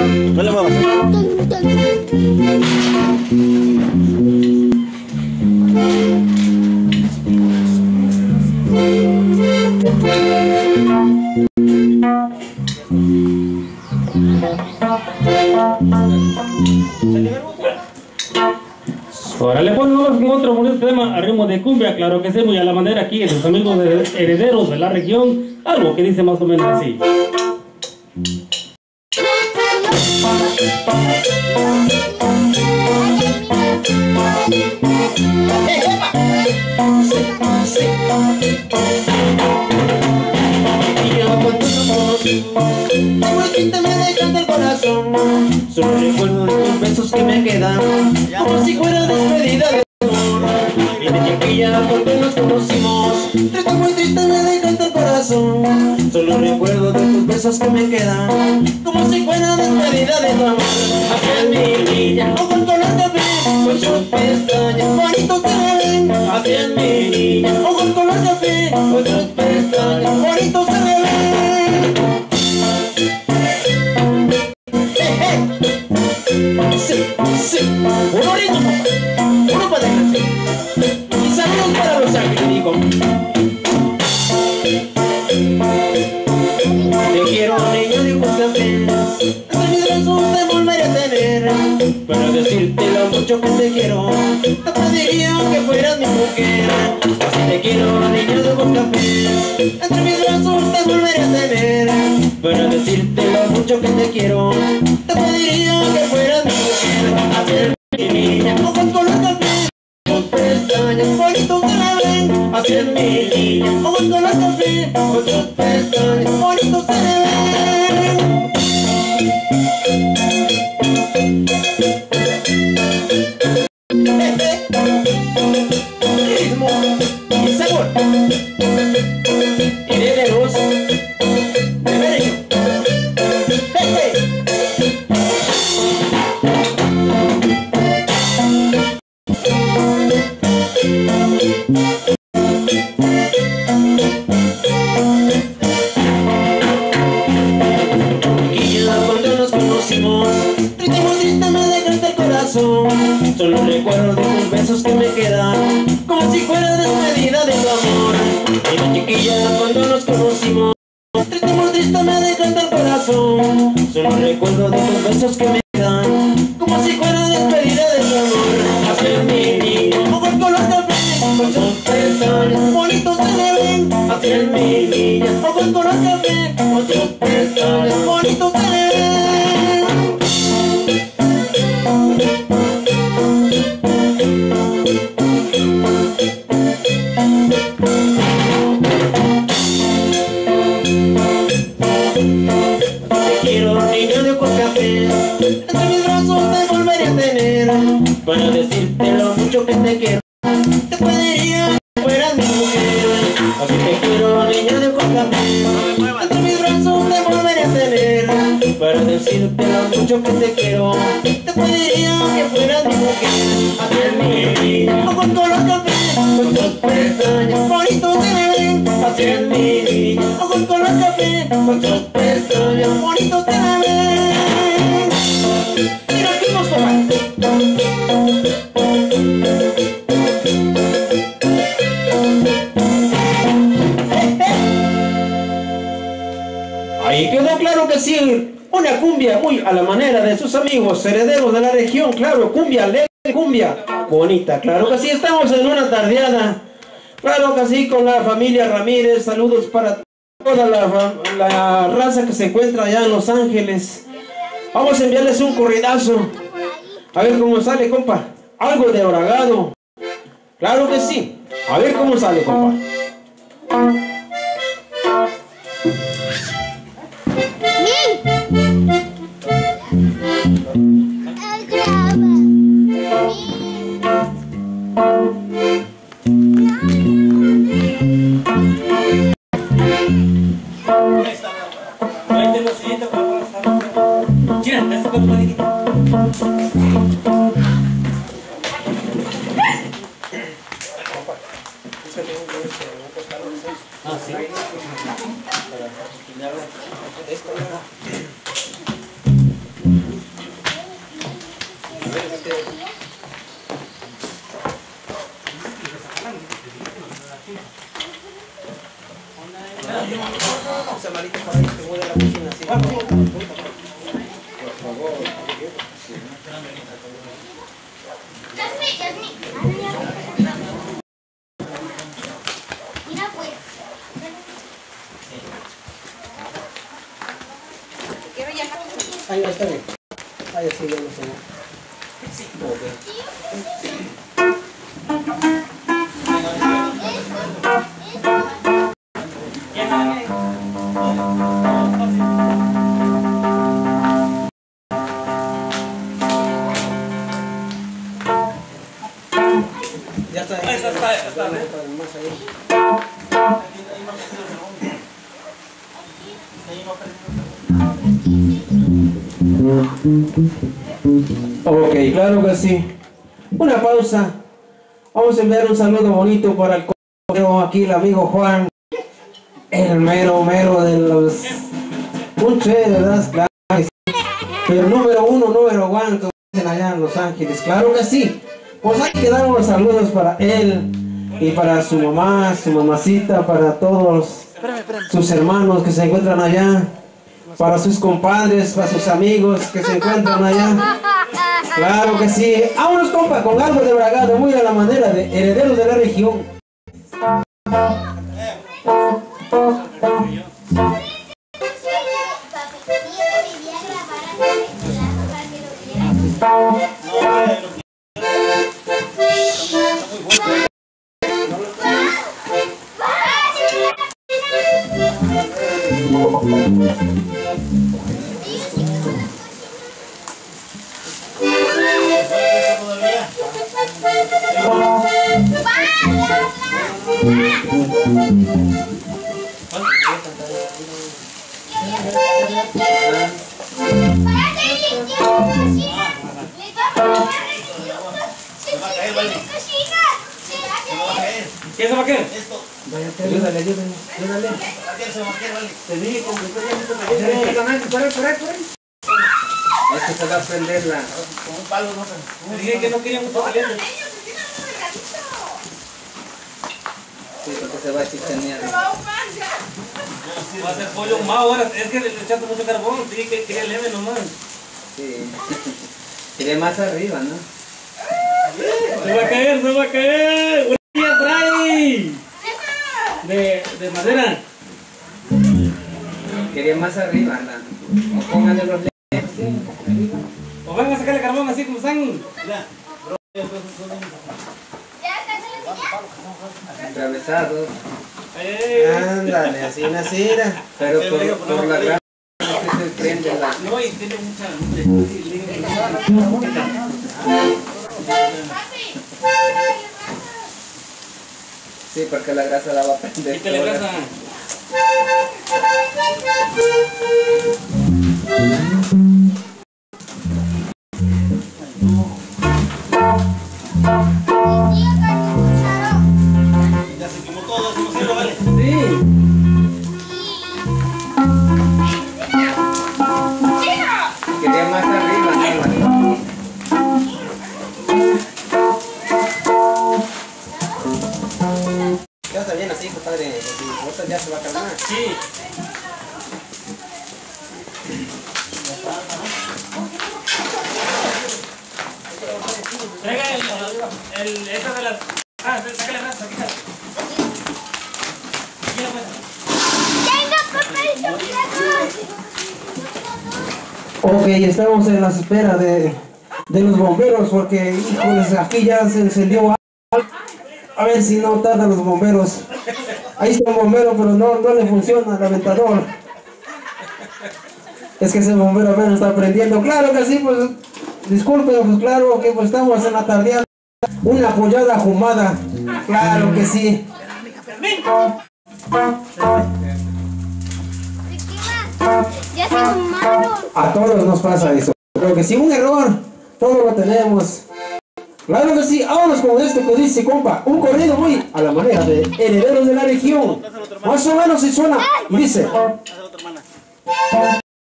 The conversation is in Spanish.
No le muevas. Ahora le ponemos con otro bonito tema a ritmo de cumbia, claro que sí, muy a la manera aquí de sus amigos herederos de la región, algo que dice más o menos así. Tengo el triste, me dejan del corazón. Solo recuerdo de tus besos que me quedan como si fuera despedida de amor. Y de chiquilla cuando nos conocimos, triste, muy triste, me dejan del corazón. Solo recuerdo de tus besos que me quedan como si fuera despedida de tu amor. Así es mi niña, ojos color café, con sus pestañas bonitos se me ven. Así es mi niña, ojos color café, con sus pestañas bonitos se me ven. Sí, uno lindo, papá, uno para adelante. Y saludos para Los Ángeles, digo. Te quiero, niño de ojos cafés, entre mis brazos te volveré a tener. Para decirte lo mucho que te quiero, te pediría que fueras mi mujer. Así te quiero, niño de ojos cafés, entre mis brazos te volveré a tener. Para decirte lo mucho que te quiero, te pediría que fueras mi mujer. Hacer mi niña, ojos color café, tus pestañas bonitos se me ven. Hacer mi niña, ojos color café, con tus pestañas bonitos se me ven. Ritmo y sabor y de luz de merengue. Cuando nos conocimos, triste, muy triste, me dejaste el corazón. Solo recuerdo de tus besos que me quedan como si fuera despedida de tu amor. Y la chiquilla, cuando nos conocimos, triste, muy triste, me dejaste el corazón. Solo recuerdo de tus besos que me quedan como si fuera despedida de tu amor. Así es mi niña, ojos color café, con sus pestañas bonitos se me ven. Así es mi niña, ojos color café, con sus pestañas bonitos se me ven. Te quiero, niño de ojos café, entre mis brazos te volveré a tener. Para decirte lo mucho que te quiero, te pediría que fueras mi mujer. Así te quiero, niño de ojos café, entre mis brazos te volveré a tener. Para decirte lo mucho que te quiero, te pediría que fueras mi mujer. Así es mi niña, ojos color café, con tus pestañas bonitos se me ven. Así es mi niña, ojos color café, con tus pestañas bonitos se me ven. Mira, aquí nos toman. Ahí quedó claro que sí, una cumbia muy a la manera de sus amigos herederos de la región, claro, cumbia alegre, cumbia bonita, claro que sí, estamos en una tardeada, claro que sí, con la familia Ramírez, saludos para toda la raza que se encuentra allá en Los Ángeles. Vamos a enviarles un corridazo, a ver cómo sale, compa, algo de oragado, claro que sí, a ver cómo sale, compa. Ahí está bien. Ahí sí, ya no sé. Ya está. Ahí está. Más ahí. Ok, claro que sí. Una pausa. Vamos a enviar un saludo bonito para el aquí el amigo Juan, el mero de los punche, ¿verdad? Claro que sí. Pero número uno, número one, como dicen allá en Los Ángeles, claro que sí. Pues hay que dar unos saludos para él y para su mamá, su mamacita, para todos sus hermanos que se encuentran allá, para sus compadres, para sus amigos que se encuentran allá. Claro que sí. Vámonos, compa, con algo de bragado, muy a la manera de Herederos de la Región. ¿Qué se va a caer? Ayúdale. Se va a caer, vale. Te dije, es que se va a prender la... Con un palo, no sé. Me dije que no quería mucho caliente. Sí, porque se va a chicanear. Va a ser pollo ahumado ahora. Es que le echaste mucho carbón. Dije que quería leve nomás. Sí. Quería más arriba, ¿no? Se va a caer. Una guía por ahí. De madera. Quería más arriba, ¿no? O pónganle los leves. O van a sacarle carbón así como están. Atravesados. Ándale, así nacida. Pero por la grasa que se prende la... No, y tiene mucha luz. Sí, porque la grasa la va a prender. Quítale grasa. Ya se quemó todo, eso no sirve, vale. Sí. Quería más arriba, ¿no? Ya está bien así, compadre. Ahorita ya se va a calmar. Sí. Traiga esa de las... sácale grasa, quítale. Ok, estamos en la espera de los bomberos porque, híjoles, aquí ya se encendió algo. A ver si no tardan los bomberos. Ahí está el bombero, pero no le funciona el aventador. Es que ese bombero apenas está prendiendo. Claro que sí, pues, disculpen, pues claro que pues, estamos en la tardeada. Una pollada ahumada. Claro que sí. Ya se fumaron. A todos nos pasa eso. Creo que sí, un error. Todos lo tenemos. Claro que sí, vámonos con esto que dice, compa. Un corrido muy a la manera de Herederos de la Región. Más o menos si suena. Y dice... Hazlo, otra hermana.